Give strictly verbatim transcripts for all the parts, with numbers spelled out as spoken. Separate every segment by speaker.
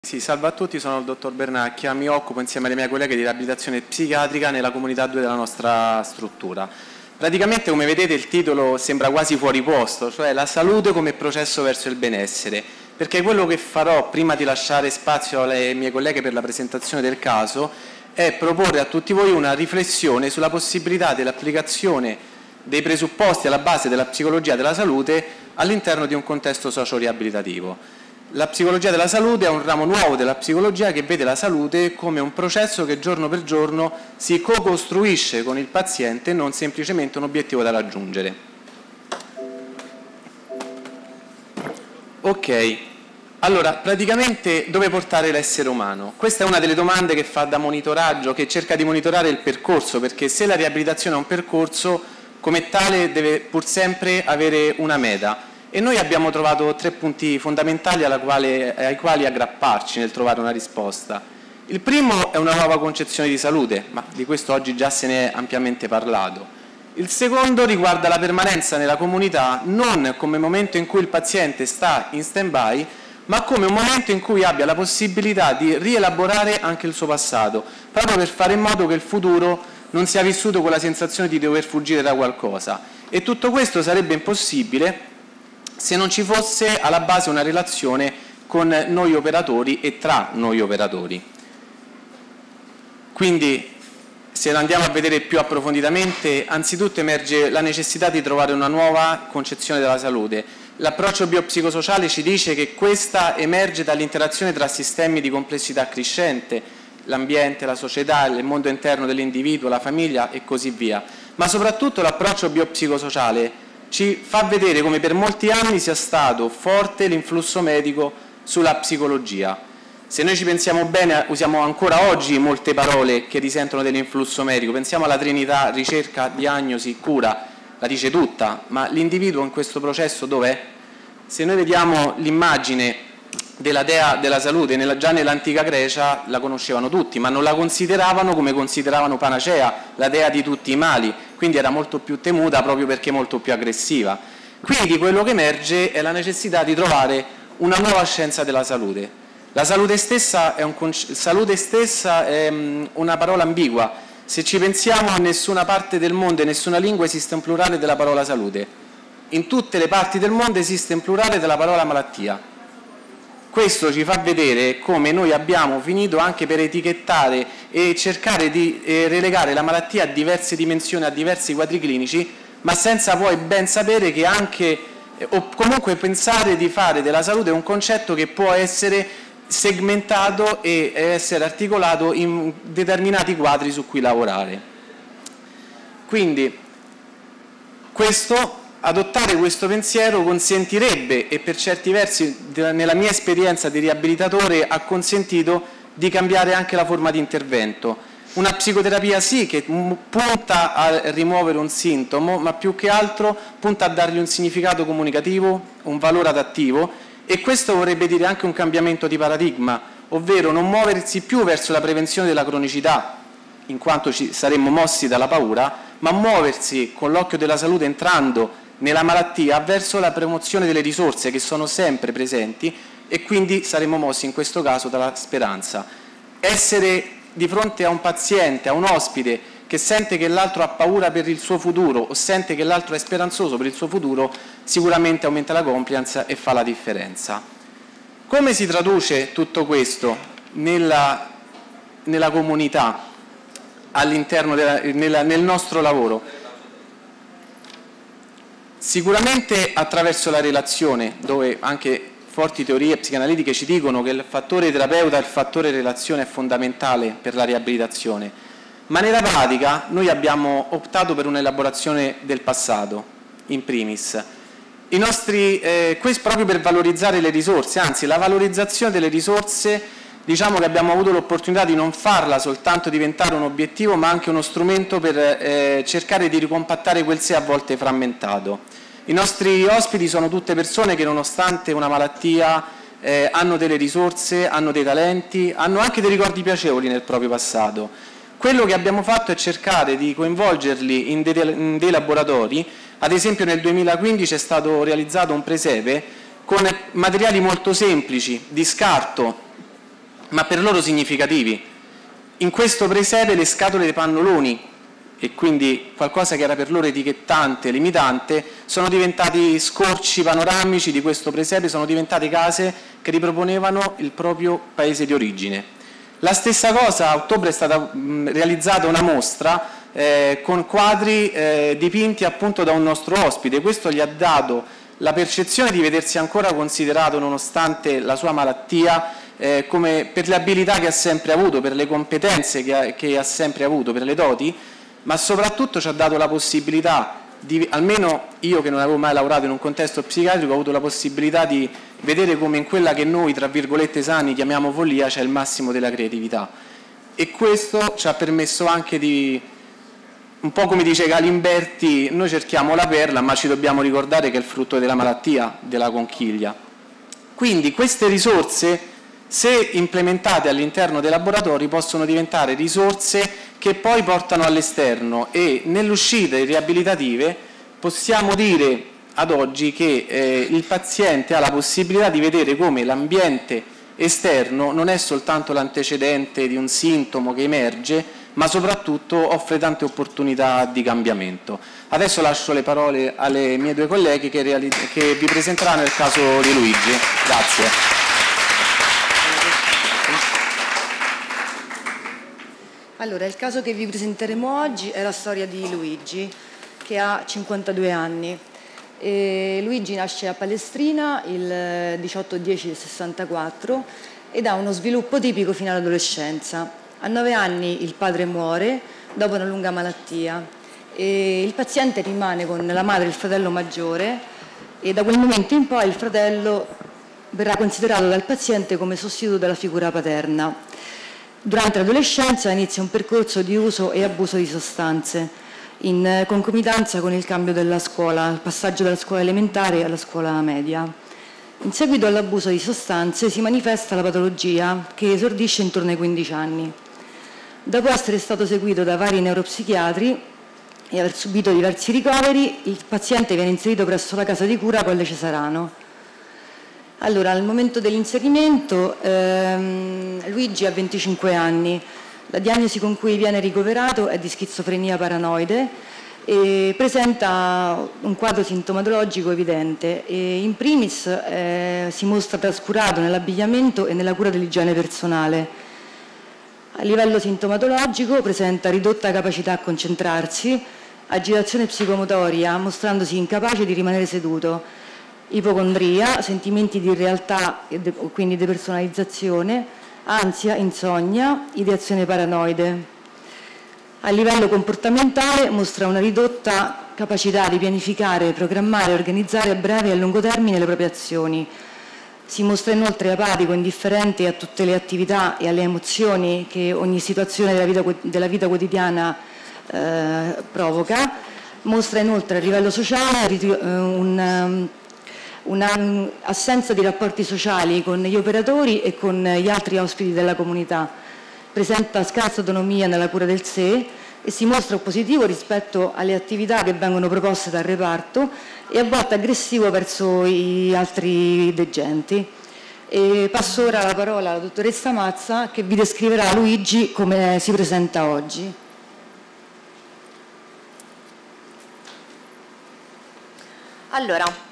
Speaker 1: Sì, salve a tutti, sono il dottor Bernacchia, mi occupo insieme alle mie colleghe di riabilitazione psichiatrica nella comunità due della nostra struttura. Praticamente, come vedete, il titolo sembra quasi fuori posto, cioè la salute come processo verso il benessere, perché quello che farò prima di lasciare spazio alle mie colleghe per la presentazione del caso è proporre a tutti voi una riflessione sulla possibilità dell'applicazione dei presupposti alla base della psicologia della salute all'interno di un contesto socio-riabilitativo. La psicologia della salute è un ramo nuovo della psicologia che vede la salute come un processo che giorno per giorno si co-costruisce con il paziente, non semplicemente un obiettivo da raggiungere. Ok, allora praticamente dove portare l'essere umano? Questa è una delle domande che fa da monitoraggio, che cerca di monitorare il percorso, perché se la riabilitazione è un percorso, come tale deve pur sempre avere una meta. E noi abbiamo trovato tre punti fondamentali alla quale, ai quali aggrapparci nel trovare una risposta. Il primo è una nuova concezione di salute, ma di questo oggi già se ne è ampiamente parlato. Il secondo riguarda la permanenza nella comunità non come momento in cui il paziente sta in stand-by, ma come un momento in cui abbia la possibilità di rielaborare anche il suo passato, proprio per fare in modo che il futuro non sia vissuto con la sensazione di dover fuggire da qualcosa. E tutto questo sarebbe impossibile se non ci fosse alla base una relazione con noi operatori e tra noi operatori. Quindi, se lo andiamo a vedere più approfonditamente, anzitutto emerge la necessità di trovare una nuova concezione della salute. L'approccio biopsicosociale ci dice che questa emerge dall'interazione tra sistemi di complessità crescente, l'ambiente, la società, il mondo interno dell'individuo, la famiglia e così via. Ma soprattutto l'approccio biopsicosociale ci fa vedere come per molti anni sia stato forte l'influsso medico sulla psicologia. Se noi ci pensiamo bene, usiamo ancora oggi molte parole che risentono dell'influsso medico. Pensiamo alla Trinità, ricerca, diagnosi, cura, la dice tutta, ma l'individuo in questo processo dov'è? Se noi vediamo l'immagine della dea della salute, nella, già nell'antica Grecia la conoscevano tutti, ma non la consideravano come consideravano Panacea, la dea di tutti i mali, quindi era molto più temuta proprio perché molto più aggressiva. Quindi quello che emerge è la necessità di trovare una nuova scienza della salute. La salute stessa è, un, salute stessa è um, una parola ambigua. Se ci pensiamo, in nessuna parte del mondo e nessuna lingua esiste un plurale della parola salute. In tutte le parti del mondo esiste un plurale della parola malattia. Questo ci fa vedere come noi abbiamo finito anche per etichettare e cercare di eh, relegare la malattia a diverse dimensioni, a diversi quadri clinici, ma senza poi ben sapere che anche, eh, o comunque pensare di fare della salute un concetto che può essere segmentato e essere articolato in determinati quadri su cui lavorare. Quindi questo Adottare questo pensiero consentirebbe, e per certi versi nella mia esperienza di riabilitatore ha consentito di cambiare anche la forma di intervento. Una psicoterapia sì che punta a rimuovere un sintomo, ma più che altro punta a dargli un significato comunicativo, un valore adattivo, e questo vorrebbe dire anche un cambiamento di paradigma, ovvero non muoversi più verso la prevenzione della cronicità, in quanto ci saremmo mossi dalla paura, ma muoversi con l'occhio della salute entrando nella malattia verso la promozione delle risorse che sono sempre presenti, e quindi saremmo mossi in questo caso dalla speranza. Essere di fronte a un paziente, a un ospite che sente che l'altro ha paura per il suo futuro o sente che l'altro è speranzoso per il suo futuro, sicuramente aumenta la compliance e fa la differenza. Come si traduce tutto questo nella, nella comunità, all'interno della, nella, nel nostro lavoro? Sicuramente attraverso la relazione, dove anche forti teorie psicanalitiche ci dicono che il fattore terapeuta e il fattore relazione è fondamentale per la riabilitazione, ma nella pratica noi abbiamo optato per un'elaborazione del passato, in primis. I nostri, eh, questo proprio per valorizzare le risorse, anzi la valorizzazione delle risorse, diciamo che abbiamo avuto l'opportunità di non farla soltanto diventare un obiettivo, ma anche uno strumento per eh, cercare di ricompattare quel sé a volte frammentato. I nostri ospiti sono tutte persone che, nonostante una malattia, eh, hanno delle risorse, hanno dei talenti, hanno anche dei ricordi piacevoli nel proprio passato. Quello che abbiamo fatto è cercare di coinvolgerli in dei, in dei laboratori. Ad esempio nel duemilaquindici è stato realizzato un presepe con materiali molto semplici, di scarto, ma per loro significativi. In questo presepe le scatole dei pannoloni, e quindi qualcosa che era per loro etichettante, limitante, sono diventati scorci panoramici di questo presepe, sono diventate case che riproponevano il proprio paese di origine. La stessa cosa, a ottobre è stata mh, realizzata una mostra eh, con quadri eh, dipinti appunto da un nostro ospite. Questo gli ha dato la percezione di vedersi ancora considerato, nonostante la sua malattia, eh, come per le abilità che ha sempre avuto, per le competenze che ha, che ha sempre avuto, per le doti, ma soprattutto ci ha dato la possibilità, di, almeno io che non avevo mai lavorato in un contesto psichiatrico, ho avuto la possibilità di vedere come in quella che noi, tra virgolette sani, chiamiamo follia, c'è il massimo della creatività. E questo ci ha permesso anche di, un po' come dice Galimberti, noi cerchiamo la perla, ma ci dobbiamo ricordare che è il frutto della malattia, della conchiglia. Quindi queste risorse, se implementate all'interno dei laboratori, possono diventare risorse che poi portano all'esterno, e nelle uscite riabilitative possiamo dire ad oggi che eh, il paziente ha la possibilità di vedere come l'ambiente esterno non è soltanto l'antecedente di un sintomo che emerge, ma soprattutto offre tante opportunità di cambiamento. Adesso lascio le parole alle mie due colleghe che, che vi presenteranno il caso di Luigi. Grazie.
Speaker 2: Allora, il caso che vi presenteremo oggi è la storia di Luigi, che ha cinquantadue anni. E Luigi nasce a Palestrina il diciotto dieci del sessantaquattro ed ha uno sviluppo tipico fino all'adolescenza. A nove anni il padre muore dopo una lunga malattia e il paziente rimane con la madre e il fratello maggiore, e da quel momento in poi il fratello verrà considerato dal paziente come sostituto della figura paterna. Durante l'adolescenza inizia un percorso di uso e abuso di sostanze, in concomitanza con il cambio della scuola, il passaggio dalla scuola elementare alla scuola media. In seguito all'abuso di sostanze si manifesta la patologia, che esordisce intorno ai quindici anni. Dopo essere stato seguito da vari neuropsichiatri e aver subito diversi ricoveri, il paziente viene inserito presso la casa di cura Colle Cesarano. Allora, al momento dell'inserimento ehm, Luigi ha venticinque anni, la diagnosi con cui viene ricoverato è di schizofrenia paranoide e presenta un quadro sintomatologico evidente. E in primis eh, si mostra trascurato nell'abbigliamento e nella cura dell'igiene personale. A livello sintomatologico presenta ridotta capacità a concentrarsi, agitazione psicomotoria, mostrandosi incapace di rimanere seduto, ipocondria, sentimenti di irrealtà e de- quindi depersonalizzazione, ansia, insonnia, ideazione paranoide. A livello comportamentale mostra una ridotta capacità di pianificare, programmare e organizzare a breve e a lungo termine le proprie azioni. Si mostra inoltre apatico, indifferente a tutte le attività e alle emozioni che ogni situazione della vita, della vita quotidiana eh, provoca. Mostra inoltre a livello sociale un un'assenza di rapporti sociali con gli operatori e con gli altri ospiti della comunità. Presenta scarsa autonomia nella cura del sé e si mostra oppositivo rispetto alle attività che vengono proposte dal reparto e a volte aggressivo verso gli altri degenti. E passo ora la parola alla dottoressa Mazza, che vi descriverà Luigi come si presenta oggi.
Speaker 3: Allora,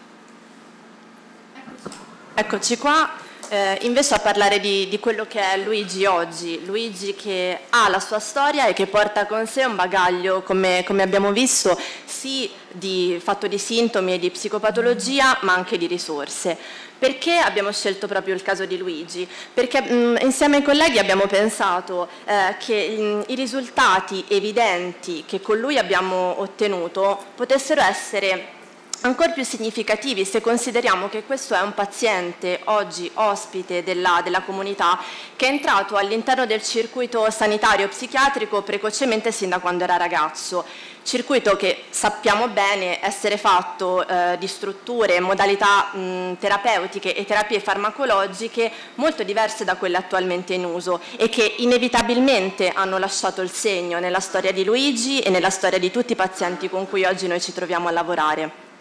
Speaker 3: eccoci qua, eh, invece a parlare di, di quello che è Luigi oggi, Luigi che ha la sua storia e che porta con sé un bagaglio, come, come abbiamo visto, sì di, fatto di sintomi e di psicopatologia, ma anche di risorse. Perché abbiamo scelto proprio il caso di Luigi? Perché mh, insieme ai colleghi abbiamo pensato eh, che mh, i risultati evidenti che con lui abbiamo ottenuto potessero essere ancora più significativi se consideriamo che questo è un paziente oggi ospite della, della comunità che è entrato all'interno del circuito sanitario psichiatrico precocemente sin da quando era ragazzo, circuito che sappiamo bene essere fatto eh, di strutture, modalità mh, terapeutiche e terapie farmacologiche molto diverse da quelle attualmente in uso e che inevitabilmente hanno lasciato il segno nella storia di Luigi e nella storia di tutti i pazienti con cui oggi noi ci troviamo a lavorare.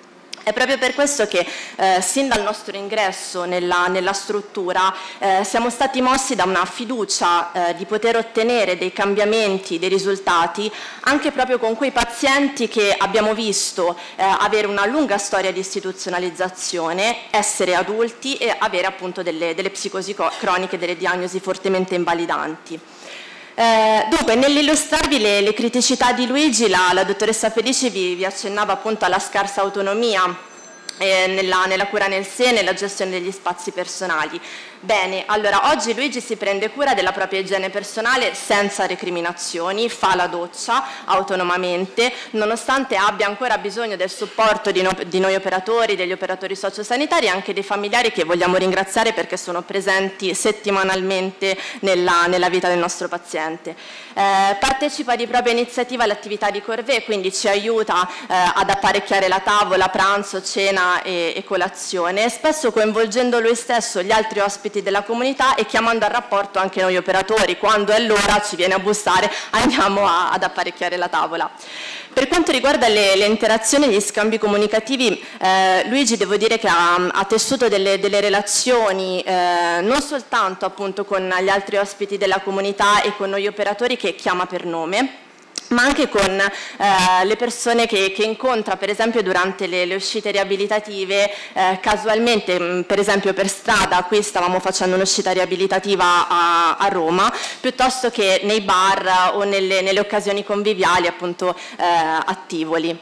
Speaker 3: È proprio per questo che eh, sin dal nostro ingresso nella, nella struttura eh, siamo stati mossi da una fiducia eh, di poter ottenere dei cambiamenti, dei risultati, anche proprio con quei pazienti che abbiamo visto eh, avere una lunga storia di istituzionalizzazione, essere adulti e avere appunto delle, delle psicosi croniche, delle diagnosi fortemente invalidanti. Eh, dunque, nell'illustrarvi le, le criticità di Luigi, la, la dottoressa Felici vi, vi accennava appunto alla scarsa autonomia eh, nella, nella cura nel sé e nella gestione degli spazi personali. Bene, allora oggi Luigi si prende cura della propria igiene personale senza recriminazioni, fa la doccia autonomamente, nonostante abbia ancora bisogno del supporto di, no, di noi operatori, degli operatori sociosanitari e anche dei familiari che vogliamo ringraziare perché sono presenti settimanalmente nella, nella vita del nostro paziente. Eh, partecipa di propria iniziativa all'attività di corvée, quindi ci aiuta eh, ad apparecchiare la tavola, pranzo, cena e, e colazione, spesso coinvolgendo lui stesso, gli altri ospiti della comunità e chiamando al rapporto anche noi operatori. Quando è l'ora ci viene a bussare, andiamo a, ad apparecchiare la tavola. Per quanto riguarda le, le interazioni e gli scambi comunicativi, eh, Luigi devo dire che ha, ha tessuto delle, delle relazioni eh, non soltanto appunto con gli altri ospiti della comunità e con noi operatori che chiama per nome, ma anche con eh, le persone che, che incontra, per esempio durante le, le uscite riabilitative, eh, casualmente, mh, per esempio per strada, qui stavamo facendo un'uscita riabilitativa a, a Roma, piuttosto che nei bar o nelle, nelle occasioni conviviali, appunto eh, a Tivoli.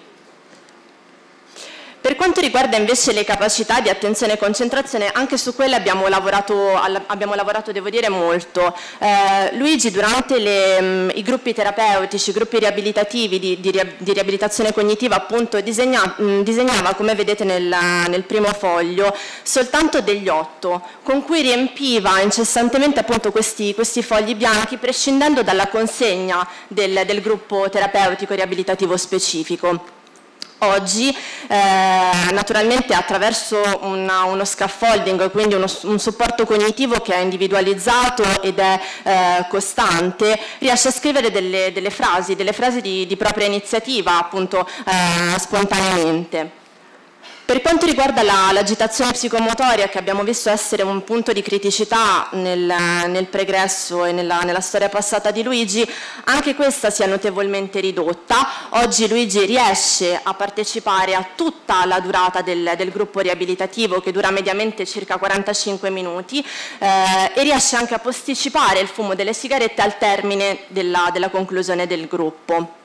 Speaker 3: Per quanto riguarda invece le capacità di attenzione e concentrazione, anche su quelle abbiamo lavorato, abbiamo lavorato devo dire, molto. Eh, Luigi durante le, mh, i gruppi terapeutici, i gruppi riabilitativi di, di, di riabilitazione cognitiva appunto disegna, mh, disegnava, come vedete nel, nel primo foglio, soltanto degli otto, con cui riempiva incessantemente appunto questi, questi fogli bianchi, prescindendo dalla consegna del, del gruppo terapeutico riabilitativo specifico. Oggi, eh, naturalmente attraverso una, uno scaffolding, quindi uno, un supporto cognitivo che è individualizzato ed è eh, costante, riesce a scrivere delle, delle frasi, delle frasi di, di propria iniziativa, appunto eh, spontaneamente. Per quanto riguarda l'agitazione la, psicomotoria, che abbiamo visto essere un punto di criticità nel, nel pregresso e nella, nella storia passata di Luigi, anche questa si è notevolmente ridotta. Oggi Luigi riesce a partecipare a tutta la durata del, del gruppo riabilitativo, che dura mediamente circa quarantacinque minuti, eh, e riesce anche a posticipare il fumo delle sigarette al termine della, della conclusione del gruppo.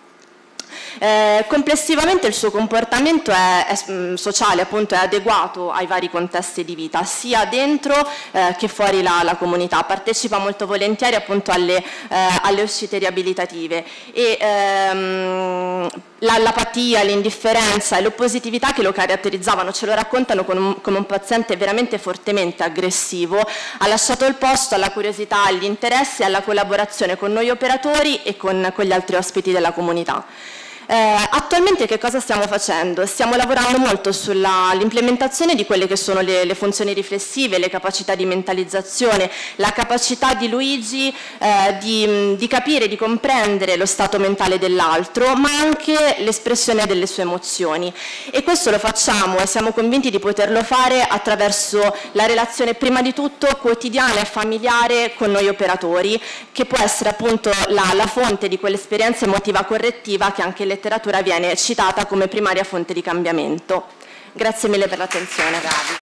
Speaker 3: Eh, complessivamente il suo comportamento è, è sociale, appunto, è adeguato ai vari contesti di vita, sia dentro eh, che fuori la, la comunità. Partecipa molto volentieri appunto alle, eh, alle uscite riabilitative e ehm, l'apatia, l'indifferenza e l'oppositività che lo caratterizzavano ce lo raccontano come un, come un paziente veramente fortemente aggressivo. Ha lasciato il posto alla curiosità, agli interessi e alla collaborazione con noi operatori e con, con gli altri ospiti della comunità. Eh, attualmente che cosa stiamo facendo? Stiamo lavorando molto sull'implementazione di quelle che sono le, le funzioni riflessive, le capacità di mentalizzazione, la capacità di Luigi eh, di, di capire, di comprendere lo stato mentale dell'altro, ma anche l'espressione delle sue emozioni. E questo lo facciamo e siamo convinti di poterlo fare attraverso la relazione prima di tutto quotidiana e familiare con noi operatori, che può essere appunto la, la fonte di quell'esperienza emotiva correttiva che anche in letteratura viene citata come primaria fonte di cambiamento. Grazie mille per l'attenzione.